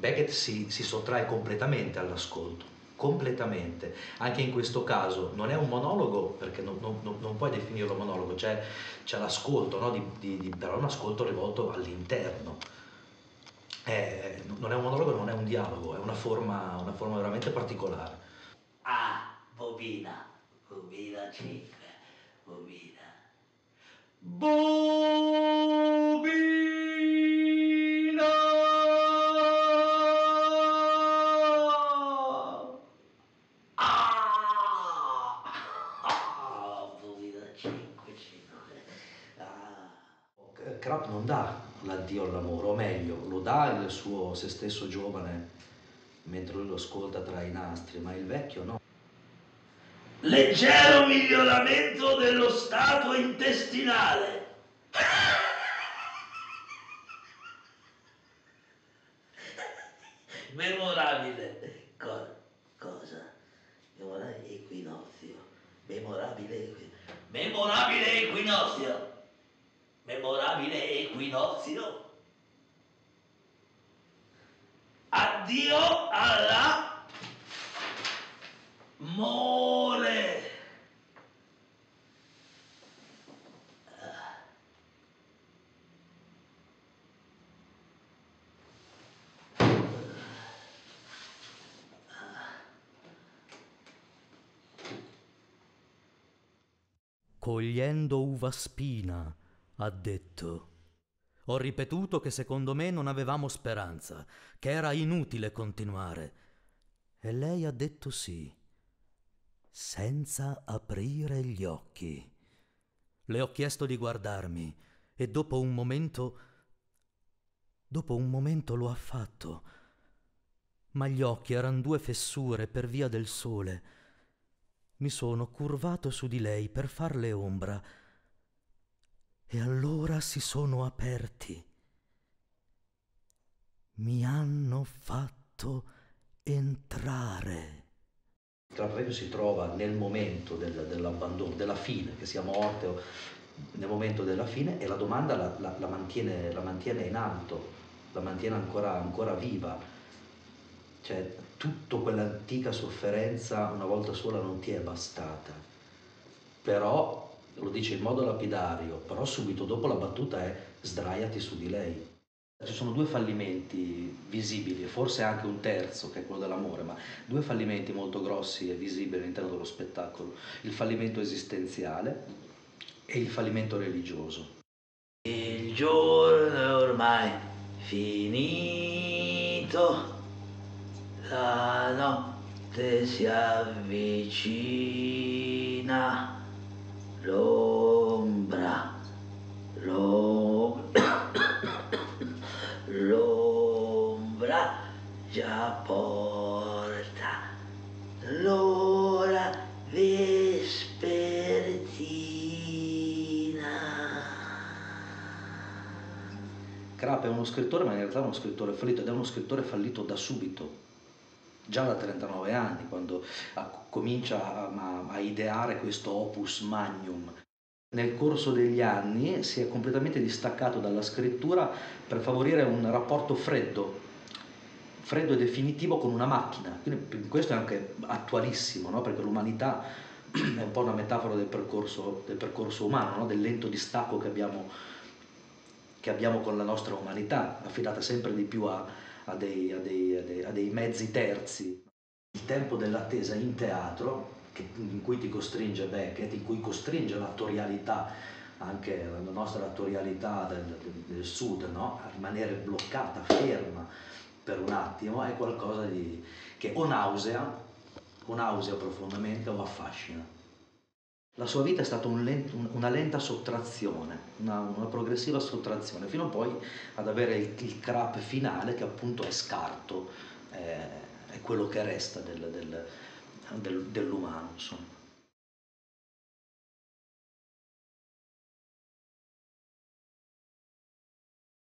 Beckett si sottrae completamente all'ascolto, completamente. Anche in questo caso non è un monologo, perché non puoi definirlo monologo, c'è l'ascolto, no? Però è un ascolto rivolto all'interno. Non è un monologo, non è un dialogo, è una forma veramente particolare. Ah, bobina, bobina 5, bobina. Bobina! Bobina 5, 5. Crap non dà l'addio all'amore, o meglio, lo dà il suo se stesso giovane mentre lui lo ascolta tra i nastri, ma il vecchio no. Leggero miglioramento dello stato intestinale. Memorabile. Cosa? Memorabile equinozio. Memorabile equinozio. Memorabile equinozio. Addio alla mole. Cogliendo uva spina, ha detto. Ho ripetuto che secondo me non avevamo speranza, che era inutile continuare. E lei ha detto sì, senza aprire gli occhi. Le ho chiesto di guardarmi e dopo un momento lo ha fatto. Ma gli occhi erano due fessure per via del sole. Mi sono curvato su di lei per farle ombra e allora si sono aperti. Mi hanno fatto entrare. Il Crap si trova nel momento dell'abbandono, della fine, che sia morte o nel momento della fine, e la domanda la mantiene in alto, la mantiene ancora viva. Cioè, tutta quell'antica sofferenza una volta sola non ti è bastata. Però, lo dice in modo lapidario, però subito dopo la battuta è sdraiati su di lei. Ci sono due fallimenti visibili, e forse anche un terzo, che è quello dell'amore, ma due fallimenti molto grossi e visibili all'interno dello spettacolo: il fallimento esistenziale e il fallimento religioso. Il giorno è ormai finito, la notte si avvicina, l'ombra, l'ombra già porta l'ora vespertina. Crap è uno scrittore, ma in realtà è uno scrittore fallito, ed è uno scrittore fallito da subito, già da 39 anni, quando comincia a ideare questo opus magnum. Nel corso degli anni si è completamente distaccato dalla scrittura per favorire un rapporto freddo e definitivo con una macchina. Quindi questo è anche attualissimo, no? Perché l'umanità è un po' una metafora del percorso umano, no? Del lento distacco che abbiamo con la nostra umanità, affidata sempre di più a dei mezzi terzi. Il tempo dell'attesa in teatro, in cui ti costringe Beckett, in cui costringe l'attorialità, anche la nostra attorialità del sud, no? A rimanere bloccata, ferma per un attimo, è qualcosa che o nausea profondamente o affascina. La sua vita è stata una lenta sottrazione, una progressiva sottrazione, fino poi ad avere il crap finale, che appunto è scarto, è quello che resta dell'umano, insomma.